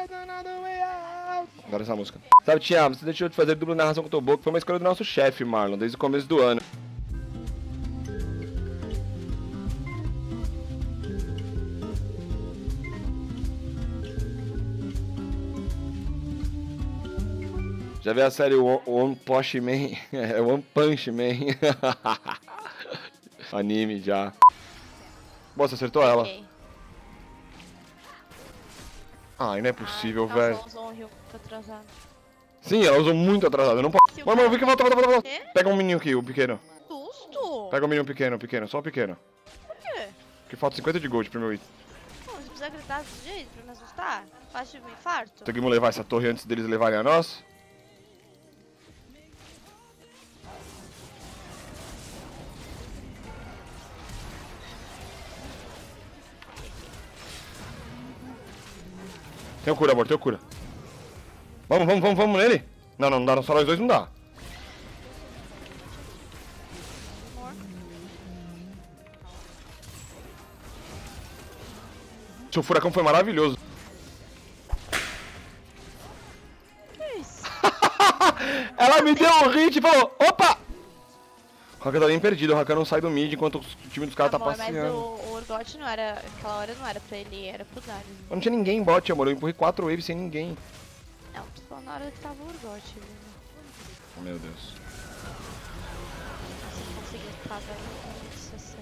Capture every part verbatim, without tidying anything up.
Adoro essa música. Sabe, Tia, você deixou de fazer dupla narração com o Toboco, foi uma escolha do nosso chefe, Marlon, desde o começo do ano. Já vi a série One Punch Man? É One Punch Man. Anime já. Boa, você acertou ela? Okay. Ai, não é possível, ah, velho. Ela usou um rio atrasado. Sim, ela usou muito atrasado. Eu não posso. Mano, mano, volta, volta, volta, volta. Pega um menino aqui, o pequeno. Susto! Pega um menino pequeno, pequeno, só o pequeno. Por quê? Porque falta cinquenta de gold pro meu item. Pô, você precisa gritar desse jeito pra me assustar? Faz tipo um infarto? Conseguimos levar essa torre antes deles levarem a nós? Tem cura, amor, tem cura. Vamos, vamos, vamos, vamos nele. Não, não, não dá, só nós dois não dá. Amor. Seu furacão foi maravilhoso. Que isso? Ela me deu um hit e falou, opa! O Haka tá bem perdido, o Haka não sai do mid enquanto o time dos caras tá Amor, passeando. mas o, o Urgot não era, aquela hora não era pra ele, era pro Darius. Não tinha ninguém em bot, amor, eu empurrei quatro waves sem ninguém. Não, tô falando na hora que tava o Urgot, viu? Oh, meu Deus. Você conseguiu cada um C C.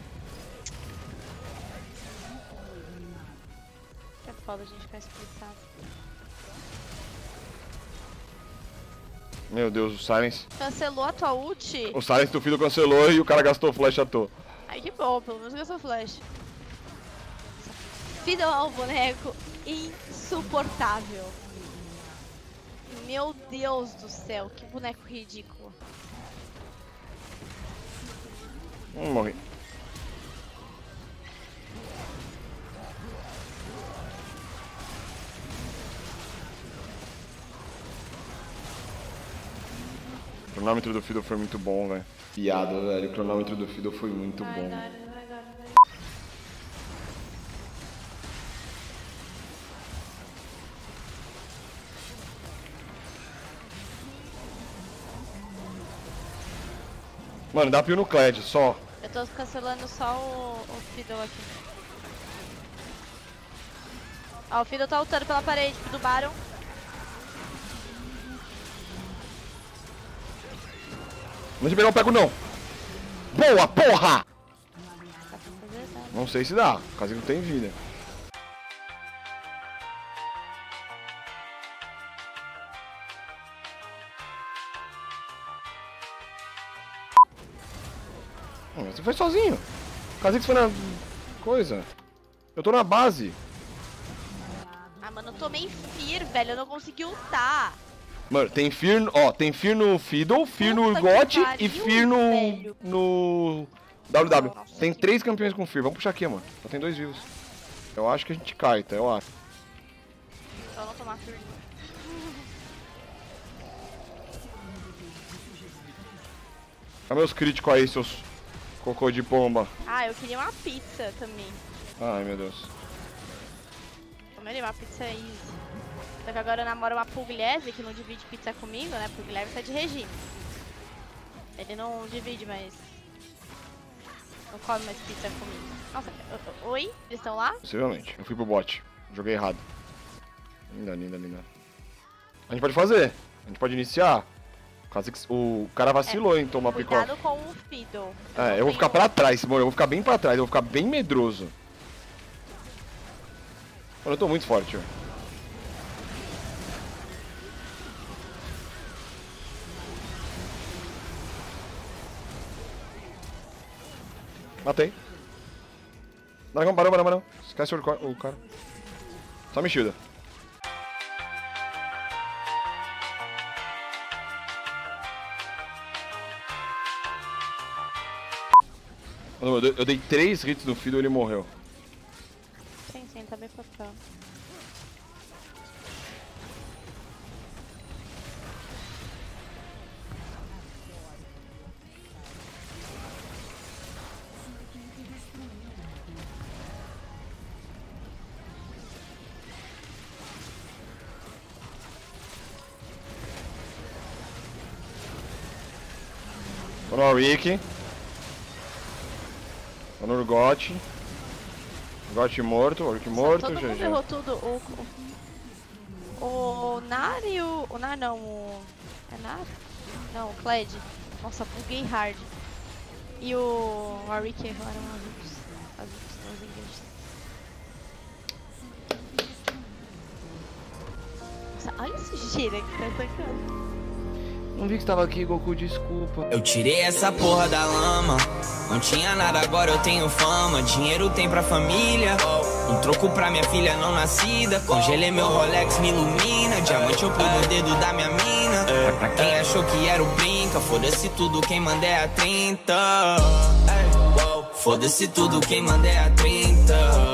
É foda a gente ficar explicado. Meu Deus, o Silence. Cancelou a tua ult? O Silence do filho cancelou e o cara gastou flash à toa. Ai, que bom, pelo menos gastou flash. Fiddle é um boneco insuportável. Meu Deus do céu, que boneco ridículo. Hum, morri. O cronômetro do Fiddle foi muito bom, velho. Piada, velho. O cronômetro do Fiddle foi muito Vai, bom. vai, vai, vai, vai. Mano, dá pio no Kled, só. Eu tô cancelando só o, o Fiddle aqui. Ó, o Fiddle tá lutando pela parede do Baron. Não te pegar, eu pego não. Boa, porra! Dá pra fazer, tá? Não sei se dá, caso não tem vida. Hum, Você foi sozinho. Kha'Zix foi na coisa. Eu tô na base. Ah, mano, eu tomei Fear, velho. Eu não consegui ultar. Mano, tem Fear, ó, tem Fear no Fiddle, Fear no Puta que Urgot pariu, e Fear no, velho. no W W. Nossa, Tem que- três campeões com Fear, vamos puxar aqui, mano. Só tem dois vivos. Eu acho que a gente cai, tá? Eu acho. Só não tomar Fear. Olha meus críticos aí, seus cocô de pomba. Ah, eu queria uma pizza também. Ai, meu Deus. Comeria uma pizza easy. Só que agora eu namoro uma Pugliese que não divide pizza comigo, né? Pugliese tá de regime. Ele não divide mais. Não come mais pizza comigo. Nossa, o- o- oi? Eles estão lá? Possivelmente. Eu fui pro bot. Joguei errado. Linda, linda, linda. A gente pode fazer. A gente pode iniciar. Kha'Zix, o cara vacilou em tomar pick-off. Cuidado com o Fiddle. É, não eu vou ficar tenho- pra trás, amor. Eu vou ficar bem pra trás. Eu vou ficar bem medroso. Mano, eu tô muito forte, ó. Matei. Barão, barão, barão, barão. Esquece o, o cara. Só me shielda. Mano, eu dei- eu dei três hits no Fiddle e ele morreu. Sim, sim, tá bem papel. no Warwick. Tô no Urgot. Urgot morto, Warwick morto, Todo G mundo G. errou tudo. O, o, o Nar e o... O Nar não, o... É Nar? Não, o Kled. Nossa, buguei hard. E o Warwick erraram as outras. As outras os engages. Nossa, olha esse gira que tá atacando. Não vi que você tava aqui, Goku, desculpa. Eu tirei essa porra da lama. Não tinha nada, agora eu tenho fama. Dinheiro tem pra família. Um troco pra minha filha não nascida. Congelei meu Rolex, me ilumina. Diamante eu pus no dedo da minha mina. Pra quem achou que era o brinca, foda-se tudo, quem manda é a trinta. Foda-se tudo, quem manda é a trinta.